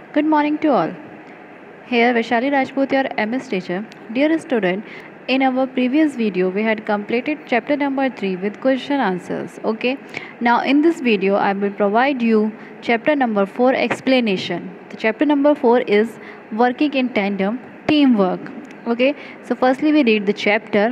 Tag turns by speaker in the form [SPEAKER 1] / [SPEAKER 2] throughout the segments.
[SPEAKER 1] Good morning to all. Here Vaishali Rajput, your MS teacher. Dear student, in our previous video we had completed chapter number 3 with question answers. Okay. Now in this video I will provide you chapter number 4 explanation. The chapter number 4 is working in tandem, teamwork. Okay. So firstly we read the chapter.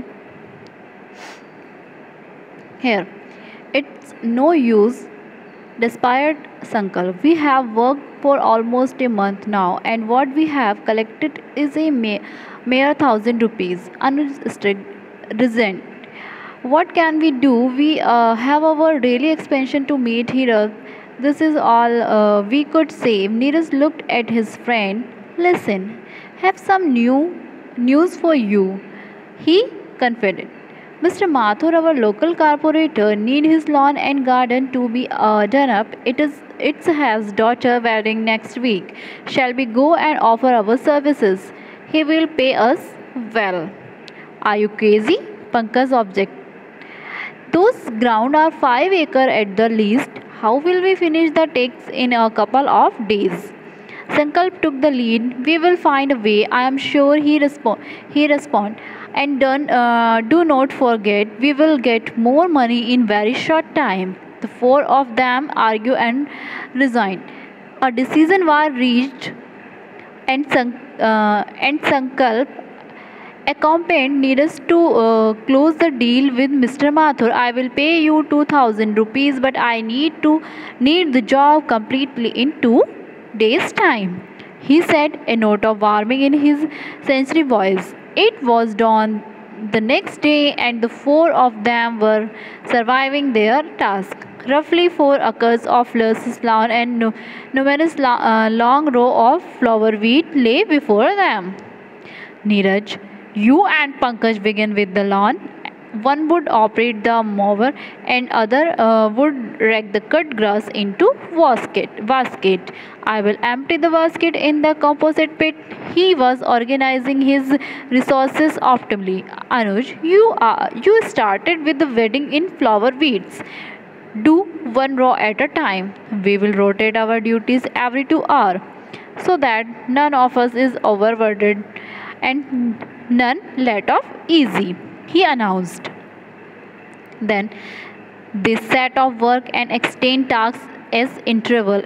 [SPEAKER 1] Here, it's no use despite Sankalp. We have worked for almost a month now, and what we have collected is a mere 1,000 rupees. Unrestricted resent. What can we do? We have our daily expansion to meet here. This is all we could say. Neeraj looked at his friend. Listen, have some new news for you. He confided. Mr. Mathur, our local corporator, need his lawn and garden to be done up. It has daughter wedding next week. Shall we go and offer our services? He will pay us well. Are you crazy? Pankaj object. Those ground are 5 acre at the least. How will we finish the takes in a couple of days? Sankalp took the lead. We will find a way. I am sure he respond. And do not forget, we will get more money in very short time. The four of them argue and resign. A decision was reached, and Sankalp accompanied Neeraj to close the deal with Mr. Mathur. I will pay you 2,000 rupees, but I need the job completely in 2 days' time. He said, a note of warning in his sensory voice. It was dawn the next day, and the four of them were surviving their task. Roughly 4 acres of lush lawn and numerous long row of flower wheat lay before them. Neeraj, you and Pankaj begin with the lawn. One would operate the mower and other would rake the cut grass into basket. I will empty the basket in the composite pit. He was organizing his resources optimally. Anuj, you started with the wedding in flower weeds. Do one row at a time. We will rotate our duties every 2 hours so that none of us is overburdened and none let off easy, he announced. Then they set off work and extend tasks as interval.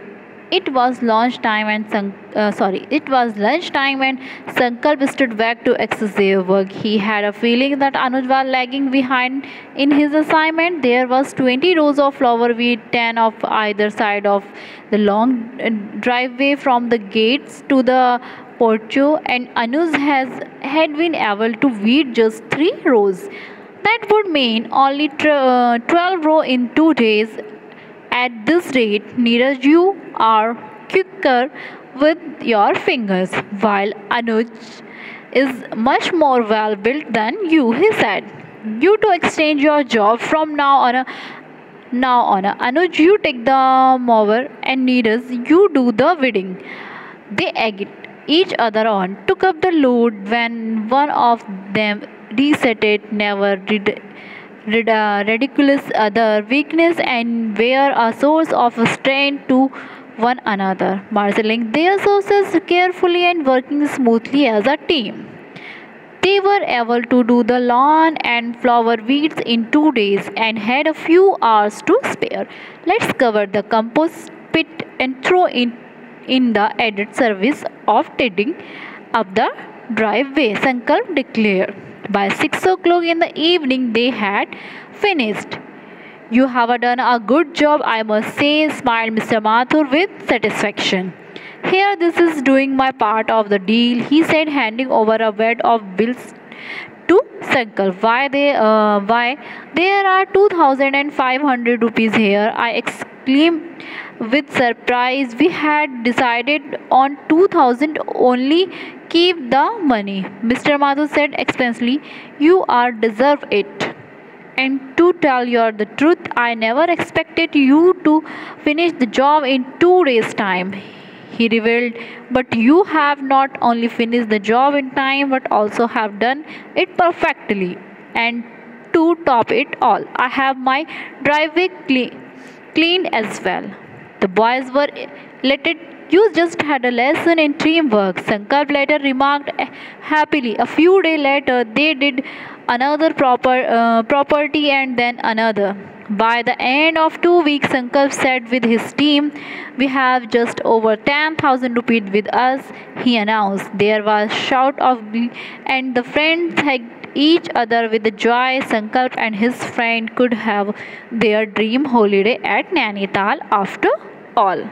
[SPEAKER 1] It was lunchtime when Sankalp stood back to excessive work. He had a feeling that Anuj was lagging behind in his assignment. There was 20 rows of flower weed, 10 of either side of the long driveway from the gates to the portico, and Anuj had been able to weed just 3 rows. That would mean only 12 rows in 2 days. At this rate, Neeraj, you are quicker with your fingers, while Anuj is much more well built than you, he said. You to exchange your job from now on. Anuj, you take the mower, and Neeraj, you do the weeding. They egged each other on, took up the load when one of them resetted, never ridiculous other weakness, and were a source of strain to one another, marshalling their sources carefully and working smoothly as a team. They were able to do the lawn and flower weeds in 2 days and had a few hours to spare. Let's cover the compost pit and throw in the added service of tidying up the driveway, Sankalp declared. By 6 o'clock in the evening, they had finished. You have done a good job, I must say, smiled Mr. Mathur with satisfaction. Here, this is doing my part of the deal, he said, handing over a wad of bills to Sankalp. Why? There are 2,500 rupees here, I exclaimed with surprise. We had decided on 2,000 only. Keep the money, Mr. Mathur said expensively. You are deserve it. And to tell you the truth, I never expected you to finish the job in 2 days' time, he revealed. But you have not only finished the job in time but also have done it perfectly. And to top it all, I have my driveway cleaned as well. The boys were You just had a lesson in teamwork, Sankalp later remarked happily. A few days later, they did another property and then another. By the end of 2 weeks, Sankalp said with his team, "We have just over 10,000 rupees with us," he announced. There was a shout of glee, and the friends hugged each other with joy. Sankalp and his friend could have their dream holiday at Nainital after all.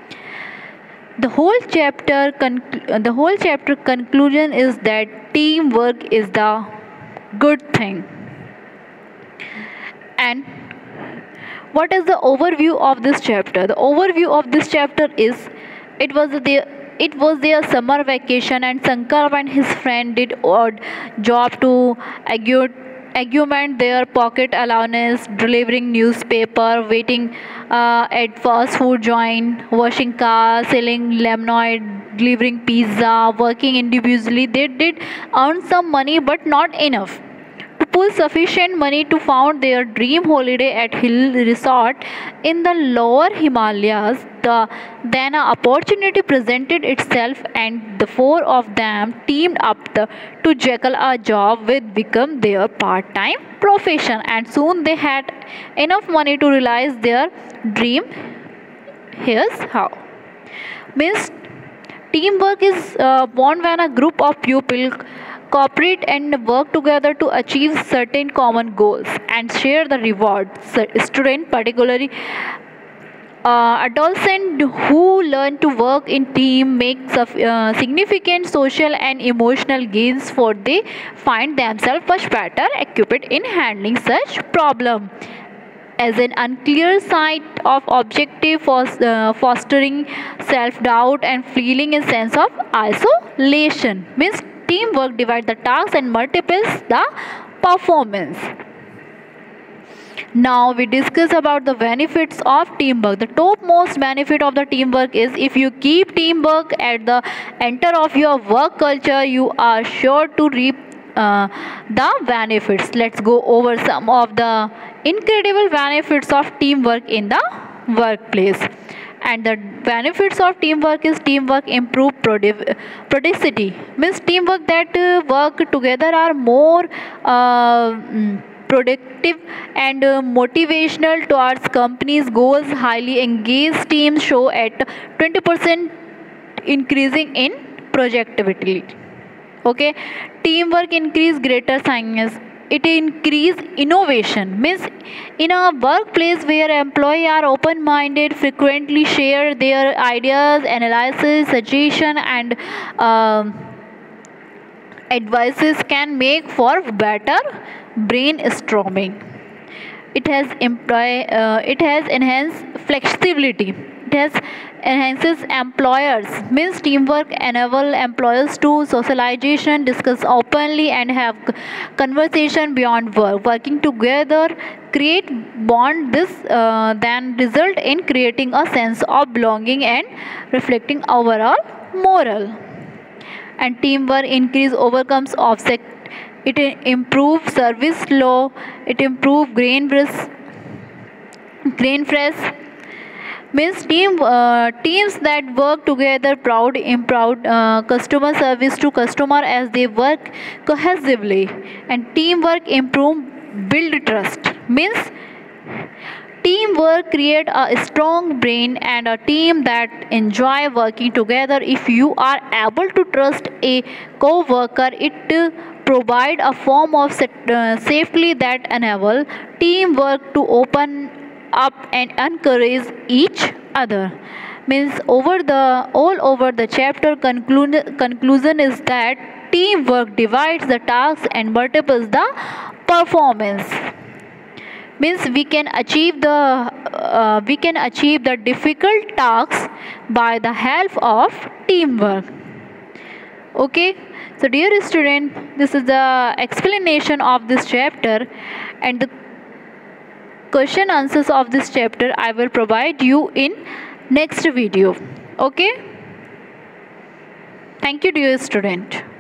[SPEAKER 1] The whole chapter conclusion is that teamwork is the good thing. And what is the overview of this chapter? The overview of this chapter is it was their summer vacation, and Sankalp and his friend did odd job to augment their pocket allowance, delivering newspaper, waiting at fast food joint, washing cars, selling lemonade, delivering pizza, working individually. They did earn some money, but not enough to pull sufficient money to found their dream holiday at Hill Resort in the lower Himalayas. Then an opportunity presented itself, and the four of them teamed up to jackal a job which became their part-time profession. And soon they had enough money to realize their dream. Here's how. Means teamwork is born when a group of people cooperate and work together to achieve certain common goals and share the rewards. Students, particularly adolescents who learn to work in team, make significant social and emotional gains, for they find themselves much better equipped in handling such problem. As an unclear sight of objective fostering self-doubt and feeling a sense of isolation. Means teamwork divides the task and multiplies the performance. Now we discuss about the benefits of teamwork. The topmost benefit of the teamwork is, if you keep teamwork at the center of your work culture, you are sure to reap the benefits. Let's go over some of the incredible benefits of teamwork in the workplace. And the benefits of teamwork is: teamwork improve productivity. Means teamwork that work together are more productive and motivational towards companies' goals. Highly engaged teams show at 20% increasing in productivity. Okay, teamwork increase greater science. It increase innovation. Means in a workplace where employees are open-minded, frequently share their ideas, analysis, suggestion, and advices can make for better brainstorming. It has enhanced flexibility. It has enhances employers. Means teamwork enable employers to socialization, discuss openly, and have conversation beyond work. Working together create bond. This then result in creating a sense of belonging and reflecting overall moral. And teamwork increase overcomes offset. It improves service flow. It improves grain fresh. Means teams that work together proud customer service to customer as they work cohesively. And teamwork improve build trust. Means teamwork create a strong brain and a team that enjoy working together. If you are able to trust a co-worker, it provide a form of safety that enable teamwork to open up and encourage each other. Means all over the chapter conclusion is that teamwork divides the task and multiples the performance. Means we can achieve the difficult tasks by the help of teamwork. Okay, so dear student, this is the explanation of this chapter, and the question answers of this chapter I will provide you in next video. Okay, thank you dear student.